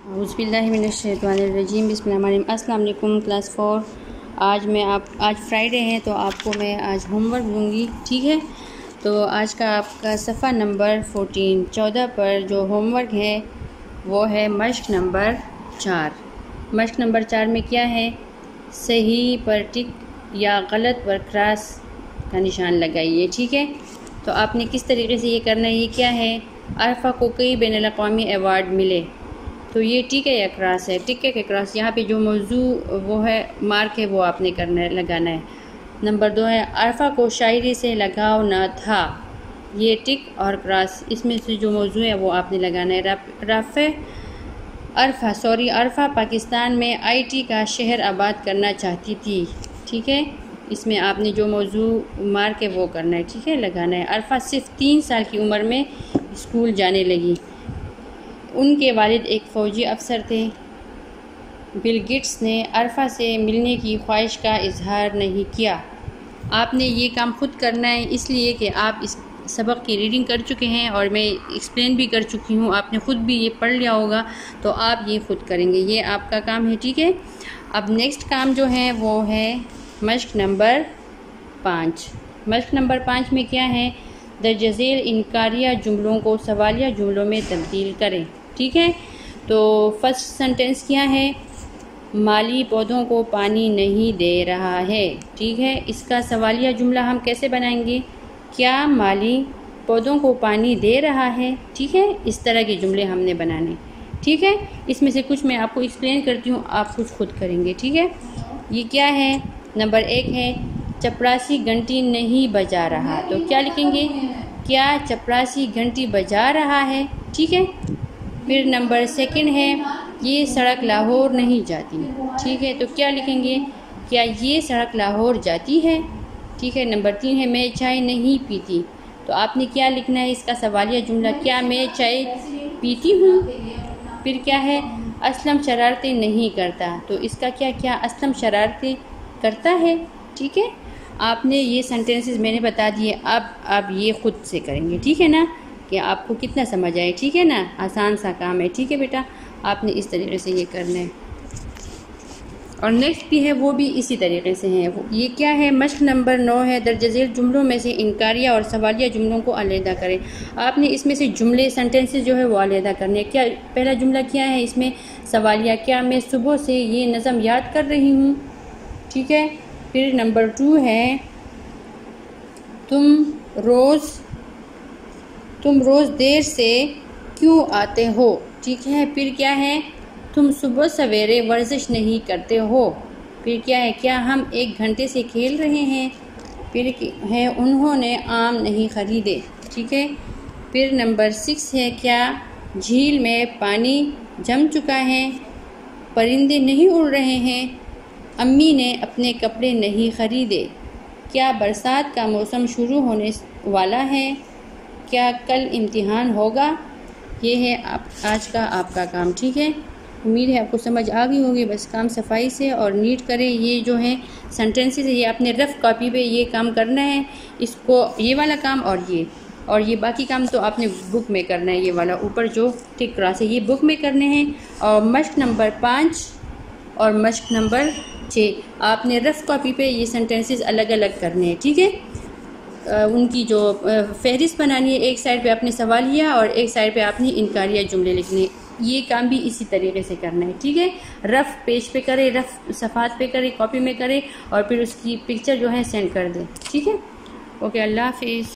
औज़ुबिल्लाहिमिनश्शैतानिर्रजीम बिस्मिल्लाहिर्रहमानिर्रहीम। अस्सलाम वालेकुम क्लास 4। आज फ्राइडे है तो आपको मैं आज होमवर्क दूंगी, ठीक है। तो आज का आपका सफ़ा नंबर 14 पर जो होमवर्क है वो है मश्क नंबर 4। मश्क नंबर 4 में क्या है, सही पर टिक या गलत पर क्रॉस का निशान लगाइए, ठीक है। तो आपने किस तरीके से ये करना है, ये क्या है, अरफा को कई बैनुल अक़वामी अवार्ड मिले, तो ये टिक है या क्रॉस है, टिक है कि क्रॉस, यहाँ पे जो मौजू वो है मार्क है वो आपने करना है, लगाना है। नंबर 2 है अरफा को शायरी से लगाव न था, ये टिक और क्रॉस, इसमें से जो मौजू है वो आपने लगाना है। अरफा पाकिस्तान में IT का शहर आबाद करना चाहती थी, ठीक है, इसमें आपने जो मौजू मार्क है वो करना है, ठीक है, लगाना है। अरफा सिर्फ 3 साल की उम्र में स्कूल जाने लगी, उनके वालिद एक फ़ौजी अफसर थे। बिल गेट्स ने अरफा से मिलने की ख्वाहिश का इजहार नहीं किया। आपने ये काम खुद करना है, इसलिए कि आप इस सबक की रीडिंग कर चुके हैं और मैं एक्सप्लेन भी कर चुकी हूँ, आपने ख़ुद भी ये पढ़ लिया होगा, तो आप ये ख़ुद करेंगे, ये आपका काम है, ठीक है। अब नेक्स्ट काम जो है वो है मश्क नंबर 5। मश्क नंबर 5 में क्या है, दर्ज झेल इनकारिया जुमलों को सवालिया जुमलों में तब्दील करें, ठीक है। तो फर्स्ट सेंटेंस क्या है, माली पौधों को पानी नहीं दे रहा है, ठीक है। इसका सवालिया जुमला हम कैसे बनाएंगे, क्या माली पौधों को पानी दे रहा है, ठीक है। इस तरह के जुमले हमने बनाने, ठीक है। इसमें से कुछ मैं आपको एक्सप्लेन करती हूँ, आप कुछ खुद करेंगे, ठीक है। ये क्या है, नंबर 1 है चपरासी घंटी नहीं बजा रहा, तो क्या लिखेंगे, क्या चपरासी घंटी बजा रहा है, ठीक है। फिर नंबर 2 है ये सड़क लाहौर नहीं जाती, ठीक है, तो क्या लिखेंगे, क्या ये सड़क लाहौर जाती है, ठीक है। नंबर 3 है मैं चाय नहीं पीती, तो आपने क्या लिखना है, इसका सवालिया जुमला, क्या मैं चाय पीती हूँ। फिर क्या है असलम शरारतें नहीं करता, तो इसका क्या असलम शरारतें करता है, ठीक है। आपने ये सेंटेंसेस मैंने बता दिए, अब आप ये खुद से करेंगे, ठीक है ना, कि आपको कितना समझ आए, ठीक है ना, आसान सा काम है, ठीक है बेटा, आपने इस तरीके से ये करना है। और नेक्स्ट भी है वो भी इसी तरीके से है, ये क्या है, मश्क नंबर 9 है दर्ज झेल जुमलों में से इनकारिया और सवालिया जुमलों को अलहदा करें। आपने इसमें से जुमले सेंटेंसेस जो है वो अलहदा करने हैं। क्या पहला जुमला क्या है इसमें सवालिया, क्या मैं सुबह से ये नज़म याद कर रही हूँ, ठीक है। फिर नंबर 2 है तुम रोज़ देर से क्यों आते हो, ठीक है। फिर क्या है तुम सुबह सवेरे वर्जिश नहीं करते हो। फिर क्या है क्या हम 1 घंटे से खेल रहे हैं। फिर है उन्होंने आम नहीं ख़रीदे, ठीक है। फिर नंबर 6 है क्या झील में पानी जम चुका है, परिंदे नहीं उड़ रहे हैं, अम्मी ने अपने कपड़े नहीं ख़रीदे, क्या बरसात का मौसम शुरू होने वाला है, क्या कल इम्तिहान होगा। ये है आज का आपका काम, ठीक है। उम्मीद है आपको समझ आ गई होगी, बस काम सफाई से और नीट करें। ये जो है सेंटेंसेस है ये आपने रफ़ कॉपी पे ये काम करना है, इसको ये वाला काम और ये बाकी काम तो आपने बुक में करना है, ये वाला ऊपर जो टिक क्रॉस है ये बुक में करने हैं। और मश्क नंबर 5 और मश्क नंबर 6 आपने रफ़ कॉपी पे ये सेंटेंसेस अलग अलग करने हैं, ठीक है। उनकी जो फहरिस्त बनानी है, एक साइड पे आपने सवालिया और एक साइड पे आपने इनकारिया जुमले लिखने हैं। ये काम भी इसी तरीके से करना है, ठीक है। रफ़ पेज पे करें, रफ़ सफ़ात पे करें, कॉपी में करें और फिर उसकी पिक्चर जो है सेंड कर दें, ठीक है। ओके, अल्लाह हाफिज़।